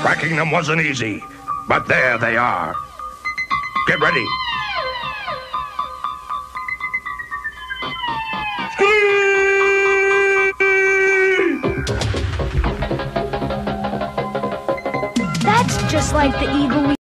Tracking them wasn't easy, but there they are. Get ready. That's just like the eagle we